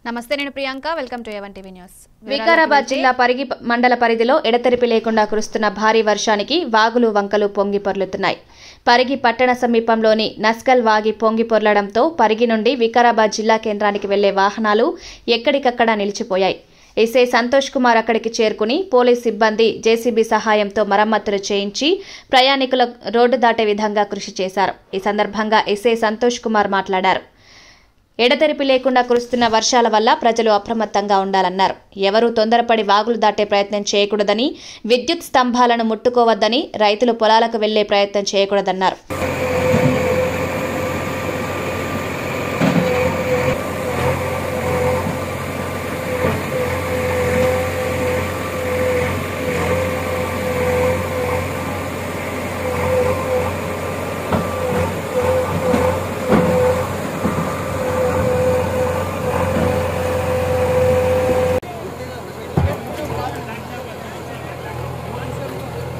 నమస్తే, నేను Priyanka. Welcome to A one TV news. Vikarabad జిల్లా పరిగి మండల పరిధిలో ఎడతెరిపి లేకుండా కురుస్తున్న భారీ వర్షానికి వాగులు వంకలు పొంగి పొర్లుతున్నాయి. పరిగి పట్టణ సమీపంలోని నస్కల్ వాగి పొంగి పొర్లడంతో పరిగి నుండి వికారాబాద్ జిల్లా కేంద్రానికి వెళ్లే వాహనాలు ఎక్కడికక్కడ నిలిచిపోయాయి. ఎస్ఐ సంతోష్ కుమార్ అక్కడికి చేరుకుని పోలీస్ సిబ్బంది జేసీబీ సహాయంతో మరమ్మతులు చేయించి ప్రయాణికుల రోడ్డు దాటే విధంగా కృషి చేశారు. ఈ సందర్భంగా ఎస్ఐ సంతోష్ కుమార్ మాట్లాడారు. ఎడతెరిపి లేకుండా కురుస్తున్న వర్షాల వల్ల ప్రజలు అప్రమత్తంగా ఉండాలన్నారు. ఎవరూ తొందరపడి వాగులు దాటే ప్రయత్నం చేయకూడదని, విద్యుత్ స్తంభాలను ముట్టుకోవద్దని, రైతులు పొలాలకు వెళ్లే ప్రయత్నం చేయకూడదన్నారు.